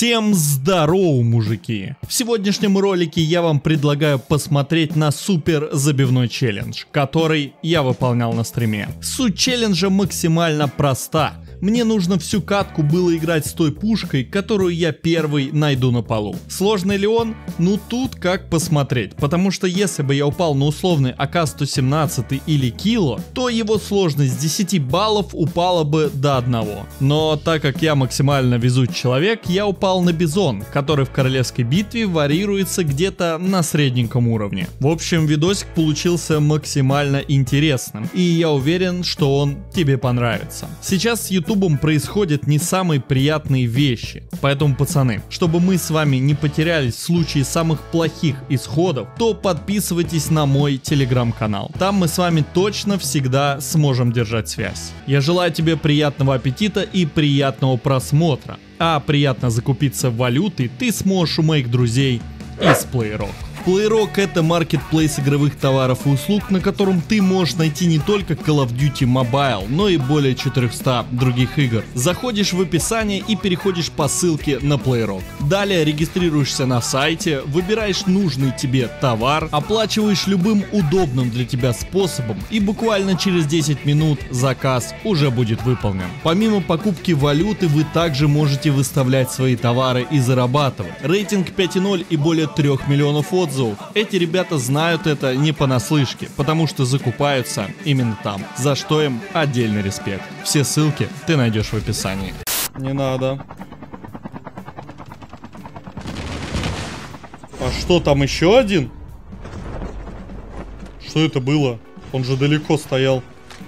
Всем здорово, мужики! В сегодняшнем ролике я вам предлагаю посмотреть на супер забивной челлендж, который я выполнял на стриме. Суть челленджа максимально проста. Мне нужно всю катку было играть с той пушкой, которую я первый найду на полу. Сложный ли он? Ну тут как посмотреть, потому что если бы я упал на условный АК-117 или Кило, то его сложность с 10 баллов упала бы до 1. Но так как я максимально везучий человек, я упал на Бизон, который в королевской битве варьируется где-то на средненьком уровне. В общем, видосик получился максимально интересным, и я уверен, что он тебе понравится. Сейчас с ютубом происходят не самые приятные вещи, поэтому, пацаны, чтобы мы с вами не потерялись в случае самых плохих исходов, то подписывайтесь на мой телеграм-канал. Там мы с вами точно всегда сможем держать связь. Я желаю тебе приятного аппетита и приятного просмотра. А приятно закупиться валютой ты сможешь у моих друзей из PlayRock. PlayRock — это маркетплейс игровых товаров и услуг, на котором ты можешь найти не только Call of Duty Mobile, но и более 400 других игр. Заходишь в описание и переходишь по ссылке на PlayRock. Далее регистрируешься на сайте, выбираешь нужный тебе товар, оплачиваешь любым удобным для тебя способом, и буквально через 10 минут заказ уже будет выполнен. Помимо покупки валюты, вы также можете выставлять свои товары и зарабатывать. Рейтинг 5.0 и более 3 миллионов отзывов. Эти ребята знают это не понаслышке, потому что закупаются именно там, за что им отдельный респект. Все ссылки ты найдешь в описании. Не надо. А что, там еще один? Что это было? Он же далеко стоял.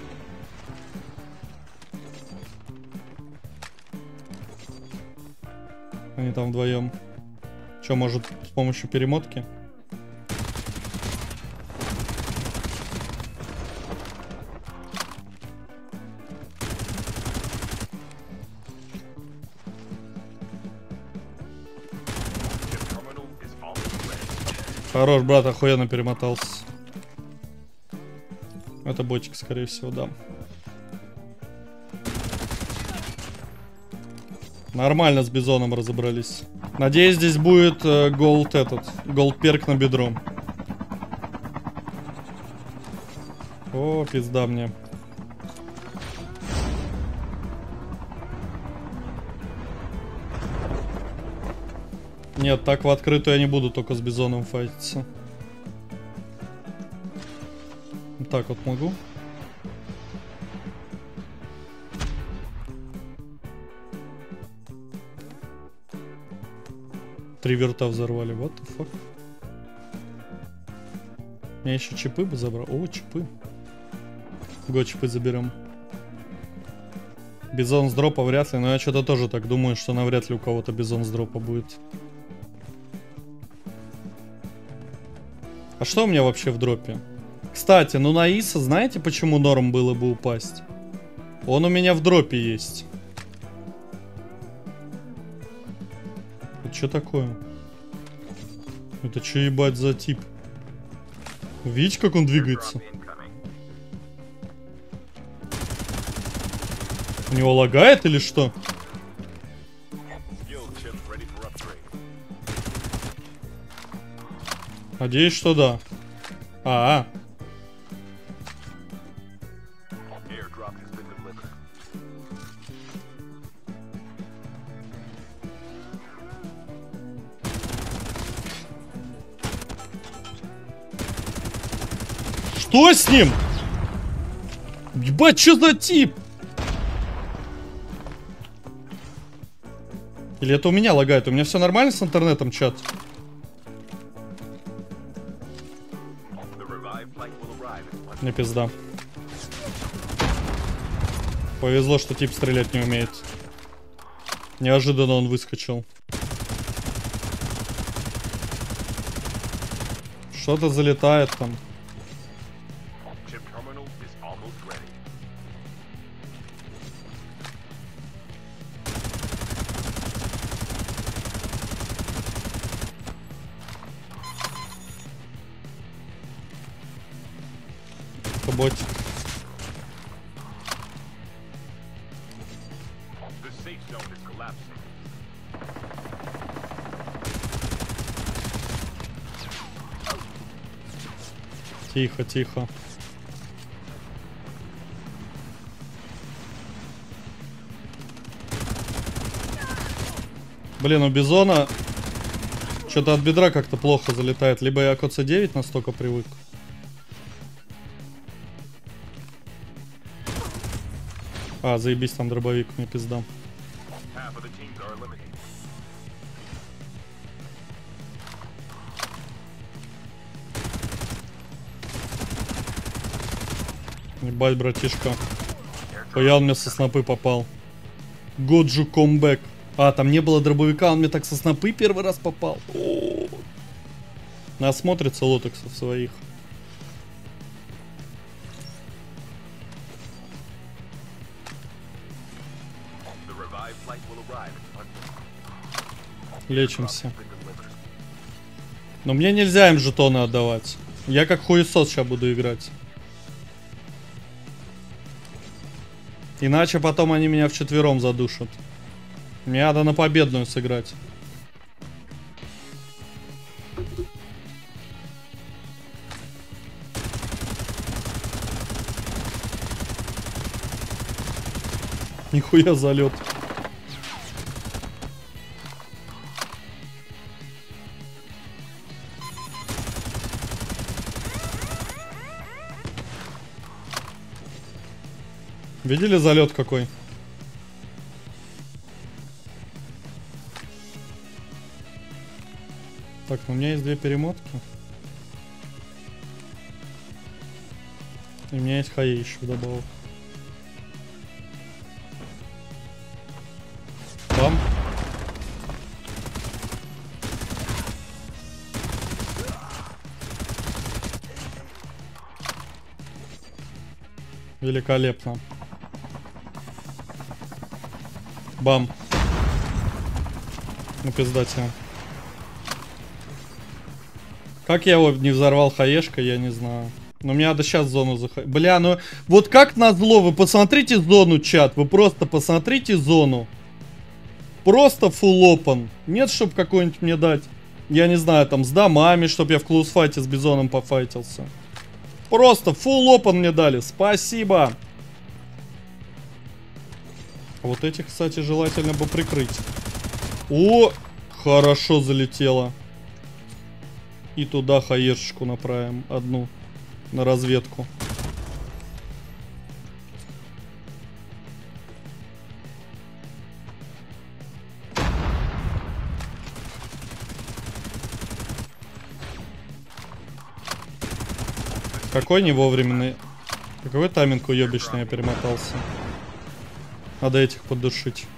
Они там вдвоем. Че, может, с помощью перемотки? Хорош, брат, охуенно перемотался. Это ботик, скорее всего, да. Нормально с Бизоном разобрались. Надеюсь, здесь будет голд перк на бедро. О, пизда мне. Нет, так в открытую я не буду только с Бизоном файтиться. Так вот могу. Три верта взорвали, what the fuck. Я еще чипы бы забрал. О, чипы. Го чипы заберем. Бизон с дропа вряд ли, но я что-то тоже так думаю, что навряд ли у кого-то бизон с дропа будет. А что у меня вообще в дропе? Кстати, ну на Иса знаете, почему норм было бы упасть? Он у меня в дропе есть. Это что такое? Это что ебать за тип? Видите, как он двигается? У него лагает или что? Надеюсь, что да. Что с ним? Ебать, что за тип? Или это у меня лагает? У меня все нормально с интернетом, чат? Не пизда. Повезло, что тип стрелять не умеет. Неожиданно он выскочил. Что-то залетает там. Ботик. Тихо, тихо. Блин, у Бизона что-то от бедра как-то плохо залетает. Либо я к ОЦ-9 настолько привык. А, заебись, там дробовик, мне пизда. Ебать, братишка. Я он мне со снопы попал. Годжу комбэк. А, там не было дробовика, он мне так со снопы первый раз попал. О-о-о. Насмотрится лотексов своих. Лечимся. Но мне нельзя им жетоны отдавать. Я как хуесос сейчас буду играть. Иначе потом они меня вчетвером задушат. Мне надо на победную сыграть. Нихуя залет. Видели залет какой? Так, ну у меня есть 2 перемотки. И у меня есть хаи еще вдобавок. Бам. Великолепно. Бам. Ну пизда тебе. Как я его не взорвал хаешкой, я не знаю. Но мне надо сейчас зону заходить. Бля, ну вот как назло, вы посмотрите зону, чат. Вы просто посмотрите зону. Просто full open. Нет, чтоб какой-нибудь мне дать. Я не знаю, там с домами, чтоб я в клоусфайте с бизоном пофайтился. Просто full open мне дали. Спасибо. Вот этих, кстати, желательно бы прикрыть. О, хорошо залетело. И туда хаешечку направим. Одну. На разведку. Какой невовременный. Какой тайминг уебищный я перемотался. Надо этих поддушить.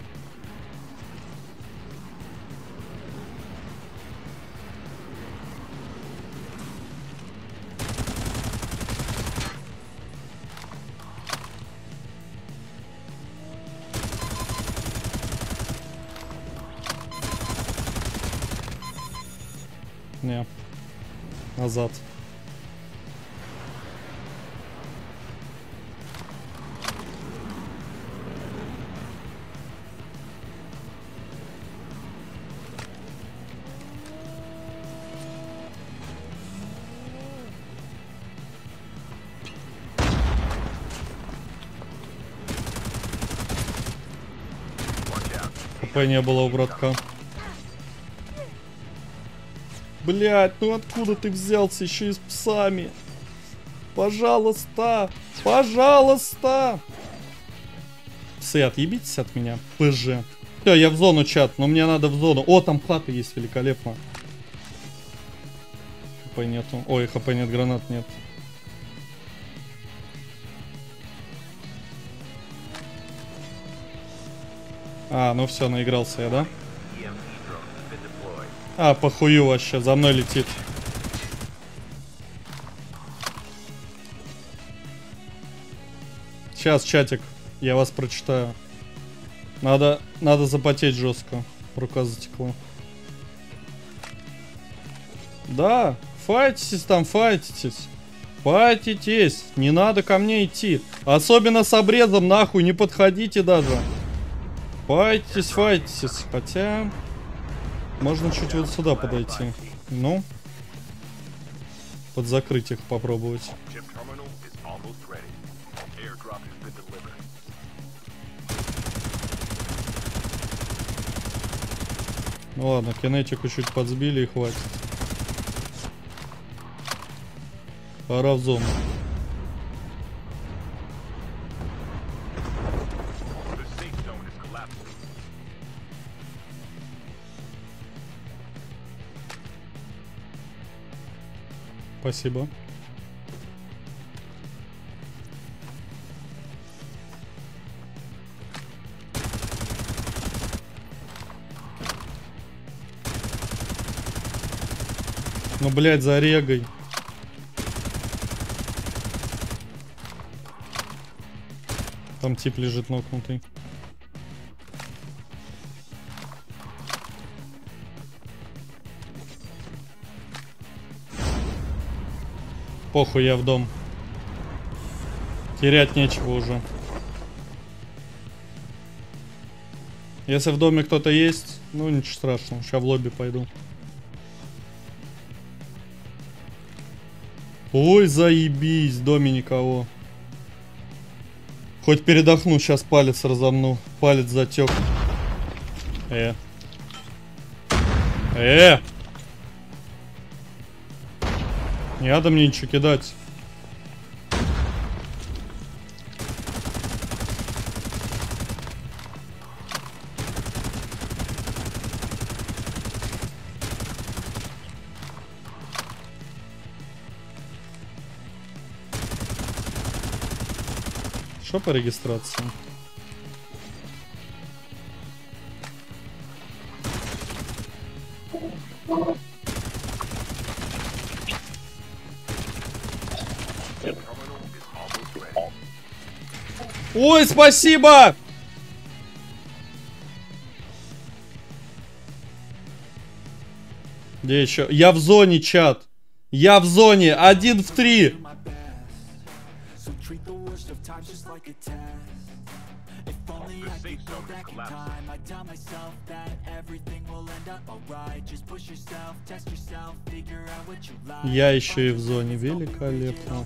Не. Назад. ХП не было у братка. Блять, ну откуда ты взялся еще и с псами? Пожалуйста, пожалуйста. Псы, отъебитесь от меня, ПЖ. Все, я в зону, чат, но мне надо в зону. О, там хаты есть, великолепно. ХП нету. Ой, ХП нет, гранат нет. А, ну все, наигрался я, да? А, похую вообще, за мной летит. Сейчас, чатик, я вас прочитаю. Надо запотеть жестко. Рука затекла. Да, файтитесь там, файтитесь. Файтитесь, не надо ко мне идти. Особенно с обрезом, нахуй, не подходите даже. Файтитесь, файтитесь. Хотя... Можно чуть вот сюда подойти. Ну. Подзакрыть их попробовать. Ну ладно, кинетику чуть подсбили и хватит. Пора в зону. Спасибо. Ну, блядь, за регой. Там тип лежит нокнутый. Похуй, я в дом. Терять нечего уже. Если в доме кто-то есть, ну ничего страшного. Сейчас в лобби пойду. Ой, заебись, в доме никого. Хоть передохну, сейчас палец разомну. Палец затек. Не надо мне ничего кидать. Что по регистрации? Ой, спасибо! Где еще? Я в зоне, чат. Я в зоне. 1 в 3. Я еще и в зоне. Великолепно.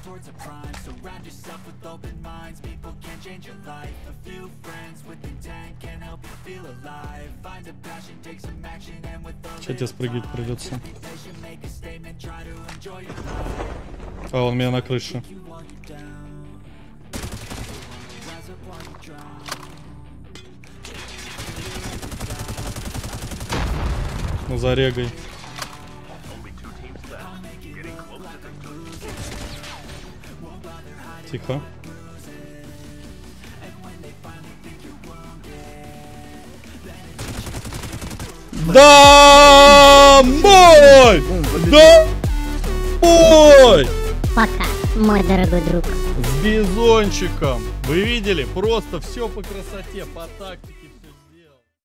Сейчас тебе спрыгивать придется. А, он меня на крыше. Ну, зарегай. Тихо. Домой! Домой! Пока, мой дорогой друг. С бизончиком. Вы видели? Просто все по красоте, по тактике.